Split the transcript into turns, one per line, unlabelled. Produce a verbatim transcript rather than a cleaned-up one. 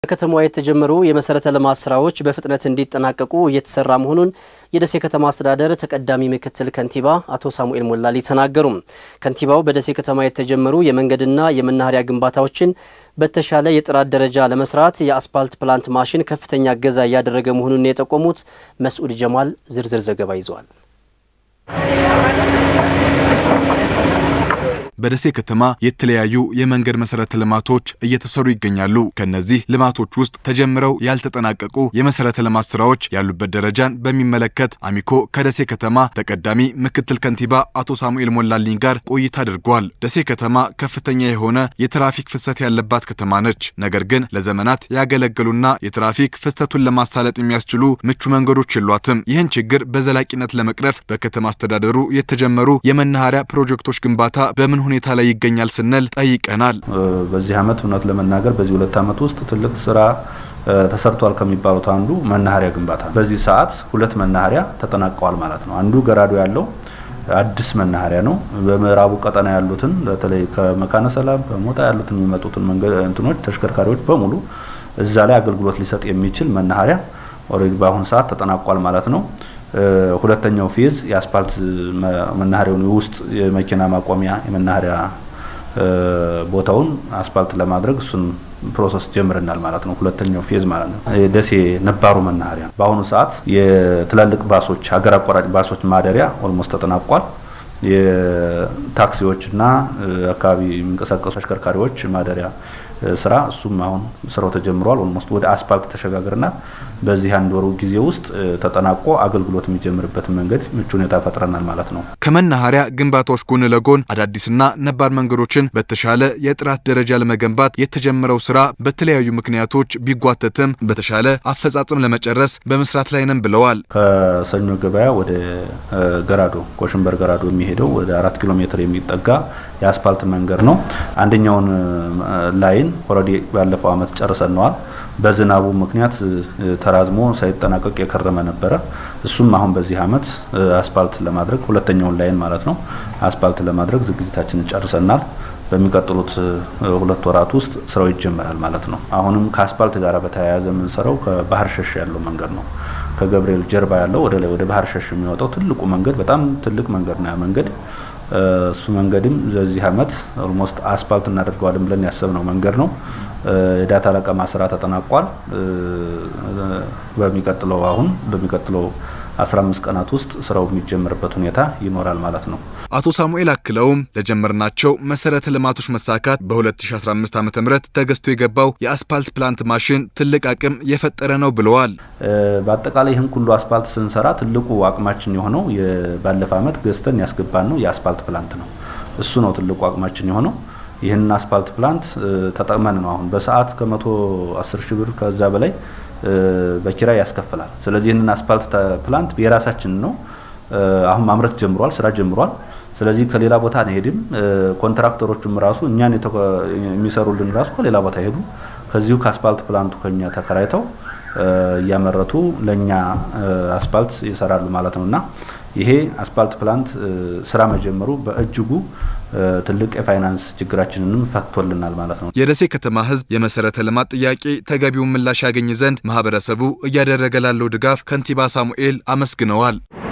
ከተማዋ የተጀመሩ የመሰረተ ልማት ስራዎች በፍጥነት እንዲጠናቀቁ እየተሰራ መሆኑን የደሴ ከተማ አስተዳደር ተቀዳሚ ምክትል ከንቲባ አቶ ሳሙኤል ሞላሊ ተናገሩ። ከንቲባው በደሴ ከተማ የተጀመሩ የመንገድና የመናኸሪያ ግንባታዎችን በተሻለ የጥራት ደረጃ ለመስራት የአስፓልት ፕላንት ማሽን ከፍተኛ እገዛ እያደረገ መሆኑን የጠቆሙት መስዑድ ጀማል ዝርዝር ዘገባ ይዟል።
በደሴ ከተማ የተለያዩ የመንገድ መሰረተ ልማቶች እየተሰሩ ይገኛሉ። ከነዚህ ልማቶች ውስጥ ተጀምረው ያልተጠናቀቁ የመሰረተ ልማት ስራዎች ያሉበት ደረጃን በሚመለከት አሚኮ ከደሴ ከተማ ተቀዳሚ ምክትል ከንቲባ አቶ ሳሙኤል ሞላሊ ጋር ቆይታ አድርጓል። ደሴ ከተማ ከፍተኛ የሆነ የትራፊክ ፍሰት ያለባት ከተማ ነች። ነገር ግን ለዘመናት ያገለገሉና የትራፊክ ፍሰቱን ለማሳለጥ የሚያስችሉ ምቹ መንገዶች የሏትም። ይህን ችግር በዘላቂነት ለመቅረፍ በከተማ አስተዳደሩ የተጀመሩ የመናኸሪያ ፕሮጀክቶች ግንባታ በምን ሁኔታ ላይ ይገኛል ስንል ጠይቀናል።
በዚህ አመት እውነት ለመናገር በዚህ ሁለት አመት ውስጥ ትልቅ ስራ ተሰርቷል ከሚባሉት አንዱ መናኸሪያ ግንባታ። በዚህ ሰዓት ሁለት መናኸሪያ ተጠናቀዋል ማለት ነው። አንዱ ገራዶ ያለው አዲስ መናኸሪያ ነው። በምዕራቡ ቀጠና ያሉትን በተለይ ከመካነ ሰላም ከሞታ ያሉትን የሚመጡትን መንገድ እንትኖች ተሽከርካሪዎች በሙሉ እዛ ላይ አገልግሎት ሊሰጥ የሚችል መናኸሪያ ኦሬዲ በአሁን ሰዓት ተጠናቋል ማለት ነው። ሁለተኛው ፌዝ የአስፓልት መናኸሪያውን ውስጥ የመኪና ማቆሚያ የመናኸሪያ ቦታውን አስፓልት ለማድረግ እሱን ፕሮሰስ ጀምረናል ማለት ነው። ሁለተኛው ፌዝ ማለት ነው። የደሴ ነባሩ መናኸሪያ በአሁኑ ሰዓት የትላልቅ ባሶች ሀገር አቋራጭ ባሶች ማደሪያ ኦልሞስት ተጠናቋል። የታክሲዎችና አካባቢ የሚንቀሳቀሱ አሽከርካሪዎች ማደሪያ ስራ እሱም አሁን ስራው ተጀምሯል። ኦልሞስት ወደ አስፓልት ተሸጋግረና በዚህ አንድ ወሩ ጊዜ ውስጥ ተጠናቆ አገልግሎት የሚጀምርበት መንገድ ምቹ ሁኔታ ፈጥረናል ማለት ነው።
ከመናኸሪያ ግንባታዎች ጎን ለጎን አዳዲስና ነባር መንገዶችን በተሻለ የጥራት ደረጃ ለመገንባት የተጀመረው ስራ በተለያዩ ምክንያቶች ቢጓተትም በተሻለ አፈጻጸም ለመጨረስ በመስራት ላይ ነን ብለዋል።
ከሰኞ ገበያ ወደ ገራዶ ኮሽንበር ገራዶ የሚሄደው ወደ አራት ኪሎ ሜትር የሚጠጋ የአስፓልት መንገድ ነው። አንደኛውን ላይን ኦሬዲ ባለፈው አመት ጨርሰናል። በዝናቡ ምክንያት ተራዝሞ ሳይጠናቀቅ የከረመ ነበር። እሱም አሁን በዚህ አመት አስፓልት ለማድረግ ሁለተኛውን ላይን ማለት ነው አስፓልት ለማድረግ ዝግጅታችንን ጨርሰናል። በሚቀጥሉት ሁለት ወራት ውስጥ ስራው ይጀምራል ማለት ነው። አሁንም ከአስፓልት ጋር በተያያዘ ምን ሰራው ከባህር ሸሽ ያለው መንገድ ነው። ከገብርኤል ጀርባ ያለው ወደ ላይ ወደ ባህር ሸሽ የሚወጣው ትልቁ መንገድ በጣም ትልቅ መንገድ ነው። ያ መንገድ እሱ መንገድም በዚህ አመት ኦልሞስት አስፓልት እናደርገዋለን ብለን ያሰብነው መንገድ ነው። የዳታ ለቀማ ስራ ተጠናቋል። በሚቀጥለው አሁን በሚቀጥለው አስራ አምስት ቀናት ውስጥ ስራው የሚጀምርበት ሁኔታ ይኖራል ማለት ነው።
አቶ ሳሙኤል አክለውም ለጀመርናቸው መሰረተ ልማቶች መሳካት በ2015 ዓመተ ምህረት ተገዝቶ የገባው የአስፓልት ፕላንት ማሽን ትልቅ አቅም የፈጠረ ነው ብለዋል።
በአጠቃላይ ይህን ሁሉ አስፓልት ስንሰራ ትልቁ አቅማችን የሆነው የባለፈ አመት ገዝተን ያስገባን ነው የአስፓልት ፕላንት ነው። እሱ ነው ትልቁ አቅማችን የሆነው። ይህን አስፓልት ፕላንት ተጠቅመን ነው አሁን በሰዓት ከመቶ አስር ሺህ ብር ከዛ በላይ በኪራይ ያስከፍላል። ስለዚህ ይህንን አስፓልት ፕላንት የራሳችን ነው አሁን ማምረት ጀምሯል፣ ስራ ጀምሯል። ስለዚህ ከሌላ ቦታ አንሄድም። ኮንትራክተሮቹም ራሱ እኛን የሚሰሩልን ራሱ ከሌላ ቦታ ሄዱ ከዚሁ ከአስፓልት ፕላንቱ ከኛ ተከራይተው ያመረቱ ለኛ አስፓልት ይሰራሉ ማለት ነውና ይሄ አስፓልት ፕላንት ስራ መጀመሩ በእጅጉ ትልቅ የፋይናንስ ችግራችንንም ፈቶልናል ማለት ነው።
የደሴ ከተማ ህዝብ የመሰረተ ልማት ጥያቄ ተገቢውን ምላሽ ያገኝ ዘንድ ማህበረሰቡ እያደረገ ላለው ድጋፍ ከንቲባ ሳሙኤል አመስግነዋል።